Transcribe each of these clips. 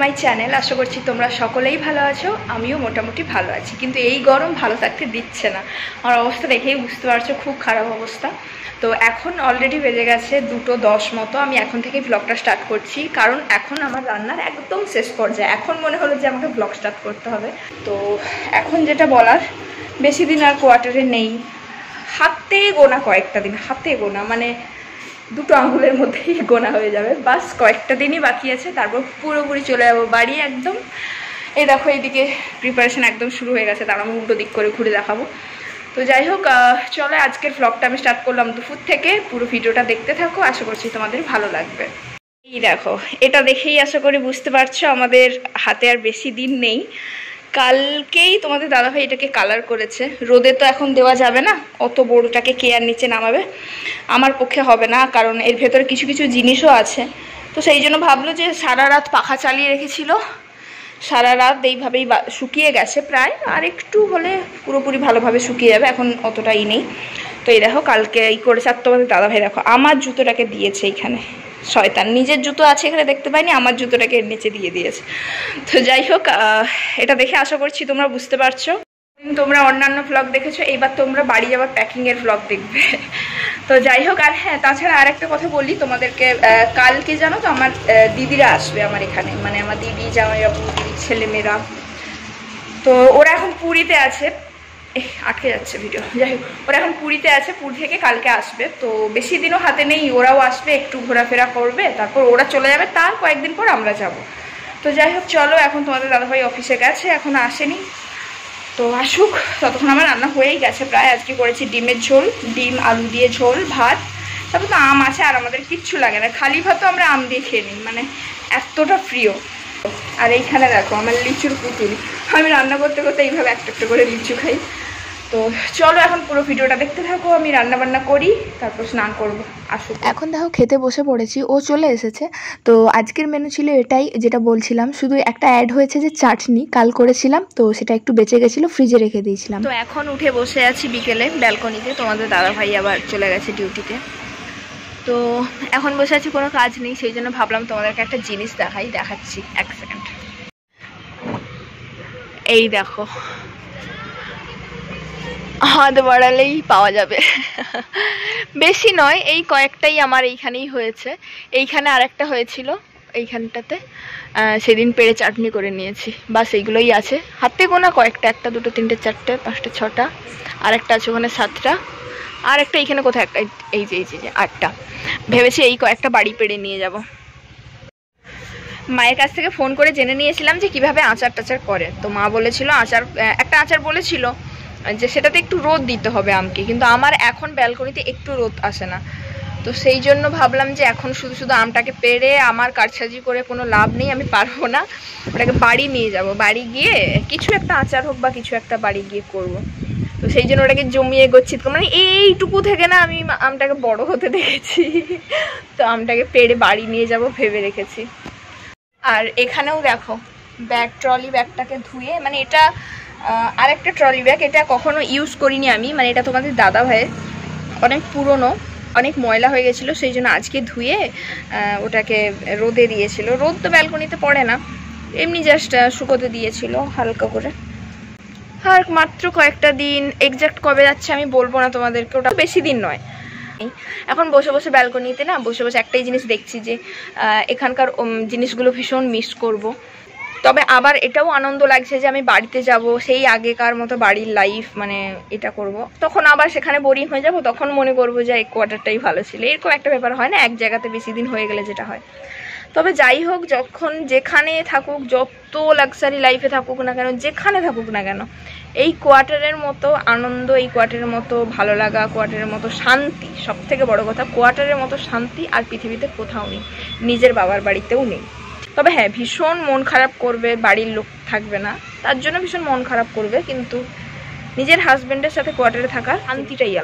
My channel. আশা করছি তোমরা সকলেই ভালো আছো, আমিও মোটামুটি ভালো আছি। কিন্তু এই গরম ভালো থাকতে দিচ্ছে না। আমার অবস্থা দেখেই বুঝতে পারছো, খুব খারাপ অবস্থা। তো এখন অলরেডি বেজে গেছে 2:10 মতো। আমি এখন থেকে ব্লগটা স্টার্ট করছি, কারণ এখন আমার রান্নার একদম শেষ পর্যায়ে। এখন মনে হলো যে আমাকে ব্লগ স্টার্ট করতে হবে। তো এখন যেটা বলার, বেশি দিন আর কোয়ার্টারে নেই, হাতে গোনা কয়েকটা দিন, হাতে গোনা মানে 2 আঙ্গুলের মধ্যেই গোনা হয়ে যাবে। বাস কয়েকটা দিনই বাকি আছে, তারপর পুরোপুরি চলে যাবো বাড়ি একদম। এই দেখো এইদিকে প্রিপারেশন একদম শুরু হয়ে গেছে, তার আমি উল্টো দিক করে ঘুরে দেখাবো। তো যাই হোক, চলো আজকের ব্লগটা আমি স্টার্ট করলাম দুপুর থেকে। পুরো ভিডিওটা দেখতে থাকো, আশা করছি তোমাদের ভালো লাগবে। এই দেখো, এটা দেখেই আশা করি বুঝতে পারছো আমাদের হাতে আর বেশি দিন নেই। কালকেই তোমাদের দাদাভাই এটাকে কালার করেছে। রোদে তো এখন দেওয়া যাবে না, অত বড়টাকে কে আর নিচে নামাবে, আমার পক্ষে হবে না, কারণ এর ভেতরে কিছু কিছু জিনিসও আছে। তো সেই জন্য ভাবলো যে সারা রাত পাখা চালিয়ে রেখেছিল, সারা রাত এইভাবেই শুকিয়ে গেছে প্রায়, আর একটু হলে পুরোপুরি ভালোভাবে শুকিয়ে যাবে, এখন অতটাই নেই। তো এই দেখো কালকে এই করেছে। আর তোমাদের দাদাভাই দেখো আমার জুতোটাকে দিয়েছে এইখানে, শয়তান, নিজের জুতো আছে এখানে দেখতে পাইনি, আমার জুতোটাকে এর নিচে দিয়ে দিয়েছে। তো যাই হোক, এটা দেখে আশা করছি তোমরা বুঝতে পারছো। তোমরা অন্যান্য ভ্লগ দেখেছো, এইবার তোমরা বাড়ি যাওয়ার প্যাকিংয়ের ভ্লগ দেখবে। তো যাই হোক, আর হ্যাঁ, তাছাড়া আর একটা কথা বলি তোমাদেরকে, কালকে জানো তো আমার দিদিরা আসবে আমার এখানে, মানে আমার দিদি, জামাইবাবু, দিদির ছেলেমেয়েরা। তো ওরা এখন পুরীতে আছে, আটকে যাচ্ছে ভিডিও। যাই হোক, ওরা এখন পুরীতে আছে, পুরী থেকে কালকে আসবে। তো বেশি দিনও হাতে নেই, ওরাও আসবে, একটু ঘোরাফেরা করবে, তারপর ওরা চলে যাবে, তার কয়েকদিন পর আমরা যাব। তো যাই হোক চলো, এখন তোমাদের দাদাভাই অফিসে গেছে, এখনো আসেনি। তো আসুক, ততক্ষণ আমার রান্না হয়েই গেছে প্রায়। আজকে করেছি ডিমের ঝোল, ডিম আলু দিয়ে ঝোল, ভাত, তারপর তো আম আছে, আর আমাদের কিচ্ছু লাগে না, খালি ভাতও আমরা আম দিয়ে খেয়ে নিই, মানে এতটা প্রিয়। আর এইখানে দেখো আমার লিচুর পুতুল, আমি রান্না করতে করতে এইভাবে একটা একটা করে লিচু খাই। তো চলো এখন পুরো ভিডিওটা দেখতে থাকো, আমি রান্না বান্না করি, তারপর স্নান করবো। আসুক, এখন দেখো খেতে বসে পড়েছি, ও চলে এসেছে। তো আজকের মেনু ছিল এটাই, যেটা বলছিলাম, শুধু একটা অ্যাড হয়েছে যে চাটনি কাল করেছিলাম, তো সেটা একটু বেঁচে গেছিলো, ফ্রিজে রেখে দিয়েছিলাম। তো এখন উঠে বসে আছি বিকেলে ব্যালকনিতে, তোমাদের দাদাভাই আবার চলে গেছে ডিউটিতে। তো এখন বসে আছি, কোনো কাজ নেই, সেই জন্য ভাবলাম তোমাদেরকে একটা জিনিস দেখাচ্ছি। এক সেকেন্ড, এই দেখো, হাত বাড়ালেই পাওয়া যাবে। বেশি নয়, এই কয়েকটাই আমার এইখানেই হয়েছে। এইখানে আরেকটা হয়েছিল এইখানটাতে, সেদিন পেড়ে চাটনি করে নিয়েছি, বাস এইগুলোই আছে। হাতে গোনা কয়েকটা, 1 2 3 4 5 6টা, আর একটা আছে ওখানে 7টা, আর একটা এইখানে কোথায় একটা, এই যে 8টা। ভেবেছি এই কয়েকটা বাড়ি পেড়ে নিয়ে যাব। মায়ের কাছ থেকে ফোন করে জেনে নিয়েছিলাম যে কিভাবে আচার টাচার করে। তো মা বলেছিল একটা আচার বলেছিল যে সেটাতে একটু রোদ দিতে হবে আমকে, কিন্তু আমার এখন ব্যালকনিতে একটু রোদ আসে না। তো সেই জন্য ভাবলাম যে এখন শুধু শুধু আমটাকে পেড়ে আমার কারসাজি করে কোনো লাভ নেই, আমি পারবো না, ওটাকে বাড়ি নিয়ে যাব, বাড়ি গিয়ে কিছু একটা আচার হোক বা কিছু একটা বাড়ি গিয়ে করব। তো সেই জন্য ওটাকে জমিয়ে গচ্ছিত, মানে এইটুকু থেকে না আমি আমটাকে বড় হতে দেখেছি। তো আমটাকে পেড়ে বাড়ি নিয়ে যাব ভেবে রেখেছি। আর এখানেও দেখো ট্রলি ব্যাগটাকে ধুয়ে, মানে এটা আরেকটা ট্রলি ব্যাগ, এটা কখনো ইউজ করিনি আমি, মানে এটা তোমাদের দাদা ভাইয়ের, অনেক পুরনো, অনেক ময়লা হয়ে গেছিলো, সেই জন্য আজকে ধুয়ে ওটাকে রোদে দিয়েছিল। রোদ তো ব্যালকনিতে পড়ে না, এমনি জাস্ট শুকোতে দিয়েছিল হালকা করে। আর মাত্র কয়েকটা দিন, এক্স্যাক্ট কবে যাচ্ছে আমি বলবো না তোমাদেরকে, ওটা বেশি দিন নয়। এখন বসে বসে ব্যালকনিতে না বসে বসে একটাই জিনিস দেখছি যে এখানকার জিনিসগুলো ভীষণ মিস করব। তবে আবার এটাও আনন্দ লাগছে যে আমি বাড়িতে যাব, সেই আগেকার মতো বাড়ির লাইফ, মানে এটা করব। তখন আবার সেখানে বোরিং হয়ে যাব, তখন মনে করবো যে এই কোয়ার্টারটাই ভালো ছিল, এরকম একটা ব্যাপার হয় না এক জায়গাতে বেশি দিন হয়ে গেলে যেটা হয়। তবে যাই হোক, যখন যেখানে থাকুক, যত লাক্সারি লাইফে থাকুক না কেন, যেখানে থাকুক না কেন, এই কোয়ার্টারের মতো আনন্দ, এই কোয়ার্টারের মতো ভালো লাগা, কোয়ার্টারের মতো শান্তি, সব থেকে বড় কথা, কোয়ার্টারের মতো শান্তি আর পৃথিবীতে কোথাও নেই, নিজের বাবার বাড়িতেও নেই। তবে হ্যাঁ, ভীষণ মন খারাপ করবে, বাড়ির লোক থাকবে না, তার জন্য ভীষণ মন খারাপ করবে, কিন্তু নিজের হাজব্যান্ডের সাথে কোয়ার্টারে থাকার শান্তিটাই আলাদা।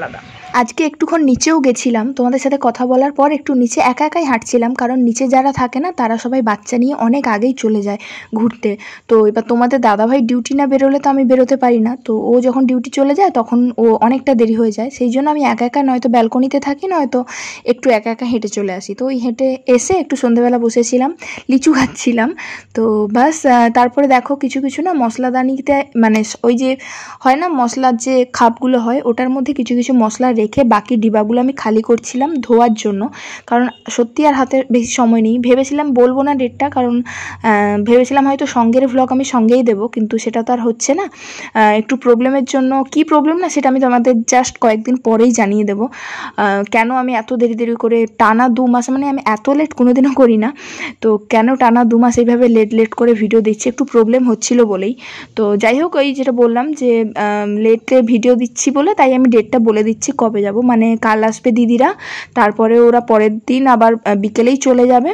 আজকে একটুক্ষণ নিচেও গেছিলাম তোমাদের সাথে কথা বলার পর, একটু নিচে একা একাই হাঁটছিলাম, কারণ নিচে যারা থাকে না তারা সবাই বাচ্চা নিয়ে অনেক আগেই চলে যায় ঘুরতে। তো এবার তোমাদের দাদাভাই ডিউটি না বেরোলে তো আমি বেরোতে পারি না, তো ও যখন ডিউটি চলে যায় তখন ও অনেকটা দেরি হয়ে যায়, সেই জন্য আমি একা একা নয়তো ব্যালকনিতে থাকি, নয়তো একটু একা একা হেঁটে চলে আসি। তো ওই হেঁটে এসে একটু সন্ধ্যেবেলা বসেছিলাম, লিচু খাচ্ছিলাম। তো বাস তারপরে দেখো কিছু কিছু না মশলাদানিতে, মানে ওই যে হয় না মশলার যে খাপগুলো হয় ওটার মধ্যে কিছু কিছু মশলা রেখে বাকি ডিবাগুলো আমি খালি করছিলাম ধোয়ার জন্য, কারণ সত্যি আর হাতে বেশি সময় নেই। ভেবেছিলাম বলবো না ডেটটা, কারণ ভেবেছিলাম হয়তো সঙ্গের ভ্লগ আমি সঙ্গেই দেবো, কিন্তু সেটা তো আর হচ্ছে না। একটু প্রবলেমের জন্য, কি প্রবলেম না সেটা আমি তোমাদের জাস্ট কয়েকদিন পরেই জানিয়ে দেবো। কেন আমি এত দেরি দেরি করে টানা 2 মাস, মানে আমি এত লেট কোনোদিনও করি না, তো কেন টানা 2 মাস এইভাবে লেট করে ভিডিও দিচ্ছি, একটু প্রবলেম হচ্ছিল বলেই। তো যাই হোক, ওই যেটা বললাম যে লেটে ভিডিও দিচ্ছি বলে তাই আমি ডেটটা বলে দিচ্ছি কবে যাব। মানে কাল আসবে দিদিরা, তারপরে ওরা পরের দিন আবার বিকেলেই চলে যাবে,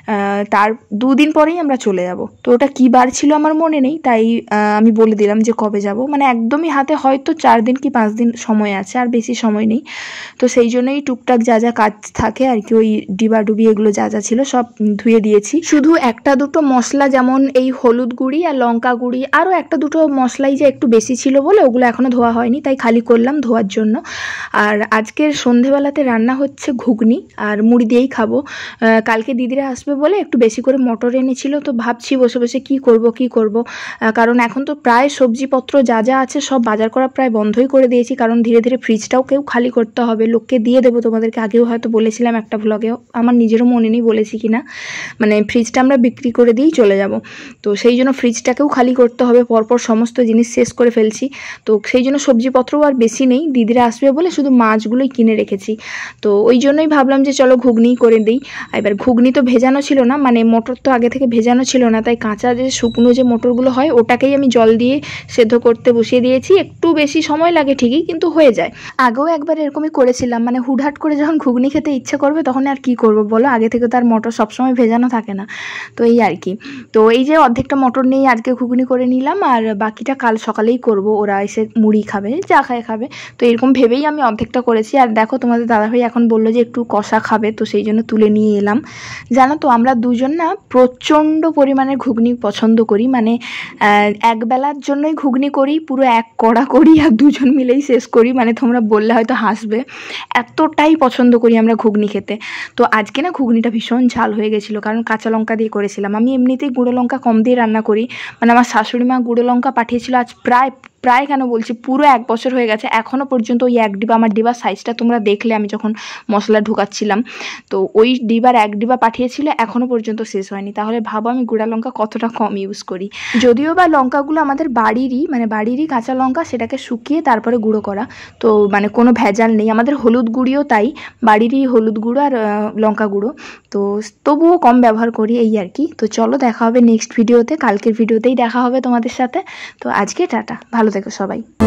তার 2 দিন পরেই আমরা চলে যাব। তো ওটা কী বার ছিল আমার মনে নেই, তাই আমি বলে দিলাম যে কবে যাব। মানে একদমই হাতে হয়তো 4 দিন কি 5 দিন সময় আছে, আর বেশি সময় নেই। তো সেই জন্যই টুকটাক যা যা কাজ থাকে আর কি, ওই ডিবাডুবি এগুলো যা যা ছিল সব ধুয়ে দিয়েছি। শুধু একটা দুটো মশলা, যেমন এই হলুদ গুঁড়ি আর লঙ্কা গুঁড়ি, আরও একটা দুটো মশলাই যে একটু বেশি ছিল বলে ওগুলো এখনও ধোয়া হয়নি, তাই খালি করলাম ধোয়ার জন্য। আর আজকের সন্ধেবেলাতে রান্না হচ্ছে ঘুগনি আর মুড়ি দিয়েই খাবো। কালকে দিদিরা আসবে বলে একটু বেশি করে মটর এনেছিল, তো ভাবছি বসে বসে কি করব, কারণ এখন তো প্রায় সবজিপত্র যা যা আছে সব বাজার করা প্রায় বন্ধই করে দিয়েছি, কারণ ধীরে ধীরে ফ্রিজটাও কেউ খালি করতে হবে, লোককে দিয়ে দেবো। তোমাদেরকে আগেও হয়তো বলেছিলাম একটা ভ্লগেও, আমার নিজেরও মনে নেই বলেছি কি না, মানে ফ্রিজটা আমরা বিক্রি করে দিয়েই চলে যাব। তো সেই জন্য ফ্রিজটাকেও খালি করতে হবে, পরপর সমস্ত জিনিস শেষ করে ফেলছি। তো সেই জন্য সবজিপত্রও আর বেশি নেই, দিদিরা আসবে বলে শুধু মাছগুলোই কিনে রেখেছি। তো ওই জন্যই ভাবলাম যে চলো ঘুগনিই করে দিই। এবার ঘুগনি তো ভেজানো ছিল না, মানে মটর তো আগে থেকে ভেজানো ছিল না, তাই কাঁচা যে শুকনো যে মটরগুলো হয় ওটাকেই আমি জল দিয়ে সেদ্ধ করতে বসিয়ে দিয়েছি। একটু বেশি সময় লাগে ঠিকই, কিন্তু হয়ে যায়। আগেও একবার এরকমই করেছিলাম, মানে হুটহাট করে যখন ঘুগনি খেতে ইচ্ছে করবে তখন আর কি করব বলো, আগে থেকে তার মটর সবসময় ভেজানো থাকে না। তো এই আর কি। তো এই যে অর্ধেকটা মটর নিয়ে আজকে ঘুগনি করে নিলাম, আর বাকিটা কাল সকালেই করব, ওরা এসে মুড়ি খাবে, যা খাবে। তো এরকম ভেবেই আমি অর্ধেকটা করেছি। আর দেখো তোমাদের দাদাভাই এখন বললো যে একটু কষা খাবে, তো সেই জন্য তুলে নিয়ে এলাম। জানো তো আমরা দুজন না প্রচণ্ড পরিমাণে ঘুগনি পছন্দ করি, মানে একবেলার জন্যই ঘুগনি করি, পুরো এক কড়া করি আর দুজন মিলেই শেষ করি। মানে তোমরা বললে হয়তো হাসবে, এতটাই পছন্দ করি আমরা ঘুগনি খেতে। তো আজকে না ঘুগনিটা ভীষণ ঝাল হয়ে গেছিলো, কারণ কাঁচা লঙ্কা দিয়ে করেছিলাম। আমি এমনিতেই গুঁড়ো লঙ্কা কম দিয়ে রান্না করি, মানে আমার শাশুড়ি মা গুঁড়ো লঙ্কা পাঠিয়েছিল আজ প্রায় কেন বলছি, পুরো 1 বছর হয়ে গেছে, এখনও পর্যন্ত ওই 1 ডিবা, আমার ডিবার সাইজটা তোমরা দেখলে আমি যখন মশলা ঢুকাচ্ছিলাম, তো ওই ডিবার 1 ডিবা পাঠিয়েছিল, এখনও পর্যন্ত শেষ হয়নি। তাহলে ভাবো আমি গুঁড়া লঙ্কা কতটা কম ইউজ করি। যদিও বা লঙ্কাগুলো আমাদের বাড়িরই কাঁচা লঙ্কা, সেটাকে শুকিয়ে তারপরে গুঁড়ো করা, তো মানে কোনো ভেজাল নেই। আমাদের হলুদ গুঁড়িও তাই, বাড়িরই হলুদ গুঁড়ো আর লঙ্কা গুঁড়ো, তো তবুও কম ব্যবহার করি, এই আর কি। তো চলো দেখা হবে নেক্সট ভিডিওতে, কালকের ভিডিওতেই দেখা হবে তোমাদের সাথে। তো আজকে টাটা, ভালো থেকো সবাই।